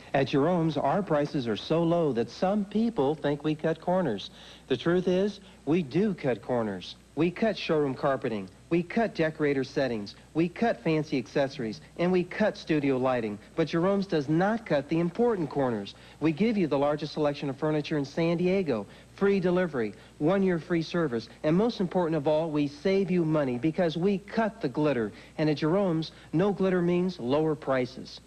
At Jerome's, our prices are so low that some people think we cut corners. The truth is, we do cut corners. We cut showroom carpeting, we cut decorator settings, we cut fancy accessories, and we cut studio lighting. But Jerome's does not cut the important corners. We give you the largest selection of furniture in San Diego, free delivery, 1-year free service, and most important of all, we save you money because we cut the glitter. And at Jerome's, no glitter means lower prices.